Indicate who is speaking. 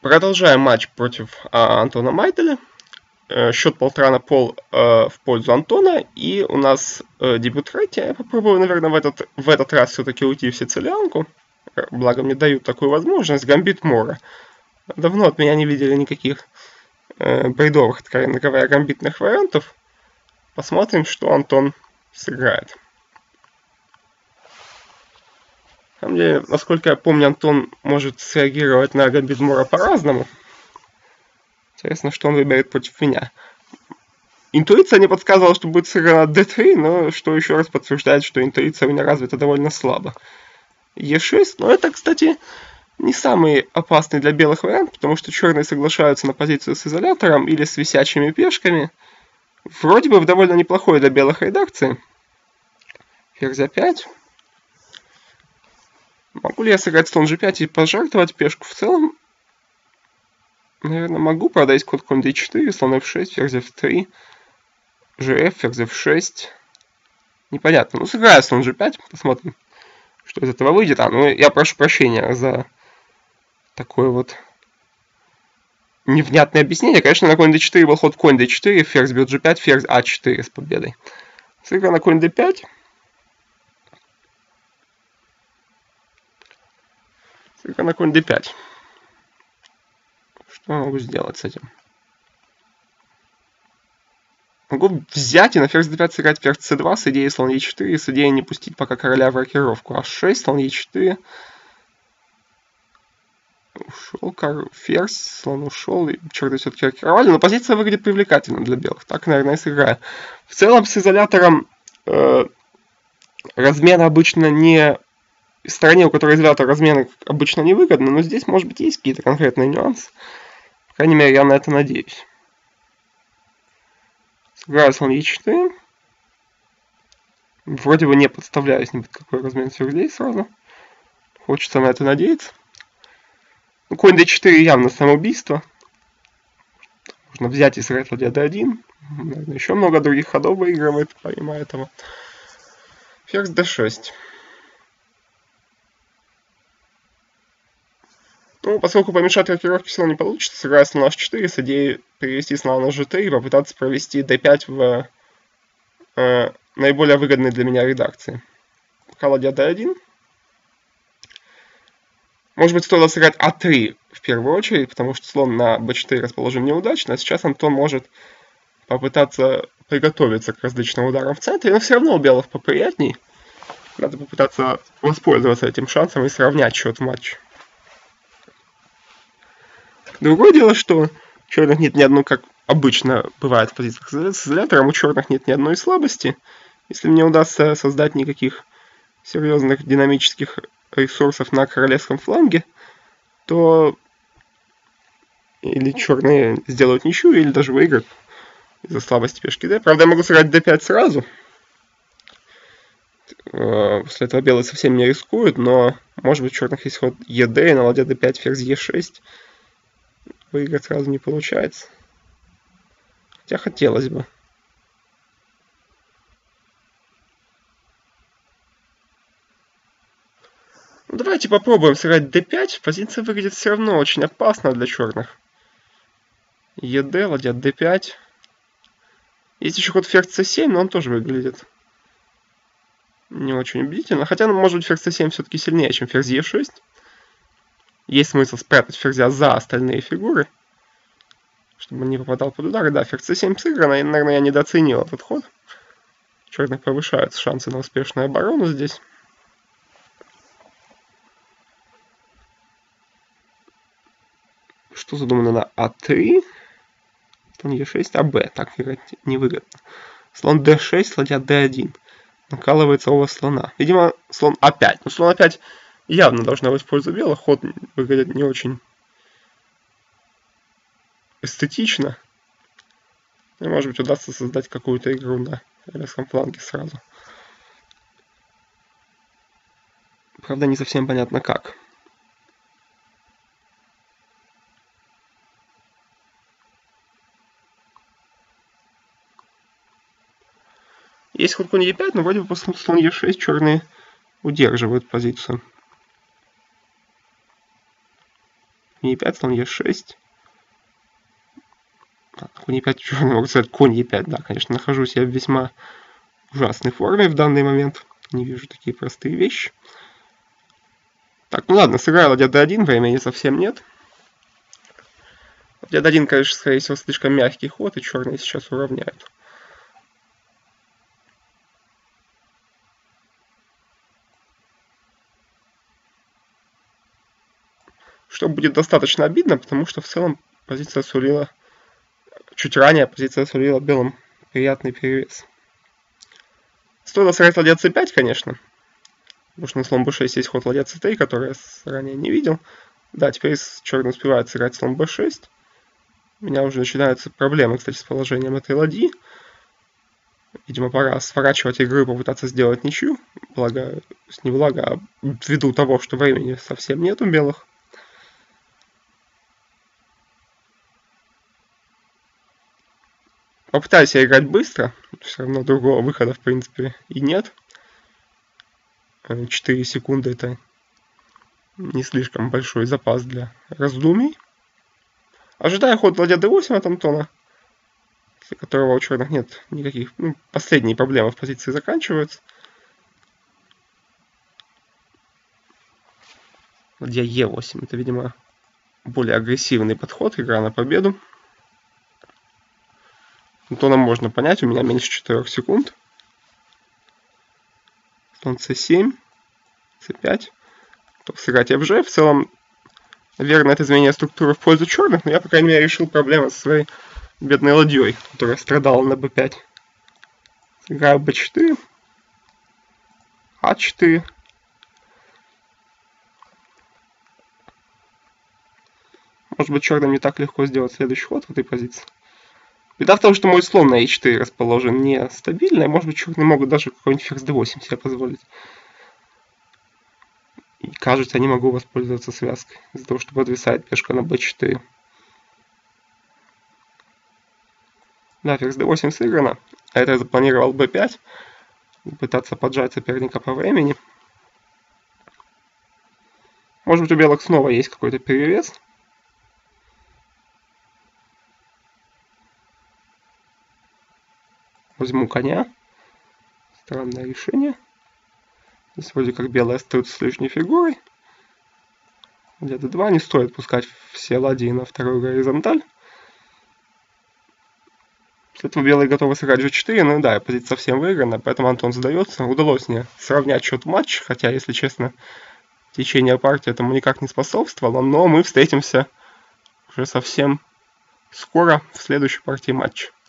Speaker 1: Продолжаем матч против Антона Майделя. Счет 1,5 в пользу Антона. И у нас дебют рейтинга. Я попробую, наверное, в этот раз все-таки уйти в сицилианку. Благо мне дают такую возможность. Гамбит Мора. Давно от меня не видели никаких бредовых, откровенно говоря, гамбитных вариантов. Посмотрим, что Антон сыграет. На самом деле, насколько я помню, Антон может среагировать на гамбит Мора по-разному. Интересно, что он выберет против меня. Интуиция не подсказывала, что будет сыграно d3, но что еще раз подтверждает, что интуиция у меня развита довольно слабо. e6, но это, кстати, не самый опасный для белых вариант, потому что черные соглашаются на позицию с изолятором или с висячими пешками. Вроде бы в довольно неплохой для белых редакции. Ферзь a5. Могу ли я сыграть слон g5 и пожертвовать пешку в целом? Наверное, могу. Правда, есть ход конь d4, слон f6, ферзь f3, gf, ферзь f6. Непонятно. Ну, сыграю слон g5, посмотрим, что из этого выйдет. Ну, я прошу прощения за такое вот невнятное объяснение. Конечно, на конь d4 был ход конь d4, ферзь бьет g5, ферзь a4 с победой. Сыграю на конь d5. Сыграю на конь d5. Что я могу сделать с этим? Могу взять и на ферзь d5 сыграть ферзь c2 с идеей слон e4, с идеей не пустить пока короля в рокировку. h6, слон e4. Ушел ферзь, слон ушел, и черты все-таки рокировали, но позиция выглядит привлекательно для белых. Так, наверное, и сыграю. В целом, с изолятором размен обычно не... В стороне, у которой изолятор, размен обычно невыгодно, но здесь, может быть, есть какие-то конкретные нюансы. По крайней мере, я на это надеюсь. Сыграю слон e4. Вроде бы не подставляюсь ни под какой размен ферзей сразу. Хочется на это надеяться. Ну, конь d4 явно самоубийство. Можно взять и сыграть ладья d1. Наверное, еще много других ходов выигрывает, помимо этого. Ферзь d6. Ну, поскольку помешать рокировке все равно не получится, сыграю слон h4 с идеей перевести слона на g3 и попытаться провести d5 в наиболее выгодной для меня редакции. Пока ладья d1. Может быть, стоило сыграть a3 в первую очередь, потому что слон на b4 расположен неудачно, а сейчас Антон может попытаться приготовиться к различным ударам в центре, но все равно у белых поприятней. Надо попытаться воспользоваться этим шансом и сравнять счет в матче. Другое дело, что у черных нет ни одной, как обычно бывает в позициях с изолятором, у черных нет ни одной слабости. Если мне удастся создать никаких серьезных динамических ресурсов на королевском фланге, то или черные сделают ничью, или даже выиграют из-за слабости пешки d. Правда, я могу сыграть d5 сразу. После этого белые совсем не рискуют, но может быть у черных есть ход ед, и на ладья d5 ферзь e6. Выиграть сразу не получается. Хотя хотелось бы. Ну, давайте попробуем сыграть d5. Позиция выглядит все равно очень опасно для черных. ед, ладья d5. Есть еще ход ферзь c7, но он тоже выглядит не очень убедительно. Хотя, может быть, ферзь c7 все-таки сильнее, чем ферзь e6. Есть смысл спрятать ферзя за остальные фигуры, чтобы он не попадал под удары. Да, ферзь c7 сыграно, и, наверное, я недооценил этот ход. Черных повышаются шансы на успешную оборону здесь. Что задумано на а3? Слон e6, аб. Так играть невыгодно. Слон d6, ладья d1. Накалывается оба слона. Видимо, слон а5. Но слон а5 явно должна быть в пользу белых. Ход выглядит не очень эстетично. И, может быть, удастся создать какую-то игру на королевском фланге сразу. Правда, не совсем понятно как. Есть ход конь e5, но вроде бы после слон e6 черные удерживают позицию. Конь e5, слон e6. Конь e5, черный, могу сказать, конь e5, да, конечно, нахожусь я в весьма ужасной форме в данный момент. Не вижу такие простые вещи. Так, ну ладно, сыграю ладья d1, времени совсем нет. Ладья d1, конечно, скорее всего, слишком мягкий ход, и черные сейчас уравняют. Что будет достаточно обидно, потому что в целом позиция сулила, чуть ранее позиция сулила белым приятный перевес. Стоило сыграть ладья c5, конечно. Потому что на слон b6 есть ход ладья c3, который я ранее не видел. Да, теперь черный успевает сыграть слон b6. У меня уже начинаются проблемы, кстати, с положением этой ладьи. Видимо, пора сворачивать игру и попытаться сделать ничью. Благо, не благо, а ввиду того, что времени совсем нет у белых. Попытаюсь я играть быстро. Все равно другого выхода, в принципе, и нет. 4 секунды это не слишком большой запас для раздумий. Ожидаю ход ладья d8 от Антона, для которого у черных нет никаких... Ну, последние проблемы в позиции заканчиваются. Ладья e8. Это, видимо, более агрессивный подход, игра на победу. Антона можно понять, у меня меньше 4 секунд. Слон c7, c5. Сыграть fg. В целом, наверное, это изменение структуры в пользу черных, но я, по крайней мере, решил проблему со своей бедной ладьей, которая страдала на b5. Сыграю b4, a4. Может быть, черным не так легко сделать следующий ход в этой позиции. Беда в том, что мой слон на e4 расположен нестабильно, и, может быть, черные могут даже какой-нибудь ферзь d8 себе позволить. И кажется, я не могу воспользоваться связкой из-за того, что подвисает пешка на b4. Да, ферзь d8 сыграно. А это я запланировал b5. Пытаться поджать соперника по времени. Может быть, у белых снова есть какой-то перевес. Возьму коня. Странное решение. Здесь вроде как белые остаются с лишней фигурой. Ладья d2. Не стоит пускать все ладьи на вторую горизонталь. После этого белые готовы сыграть g4. Ну да, позиция совсем выиграна, поэтому Антон сдается. Удалось мне сравнять счет матча, хотя, если честно, течение партии этому никак не способствовало. Но мы встретимся уже совсем скоро в следующей партии матча.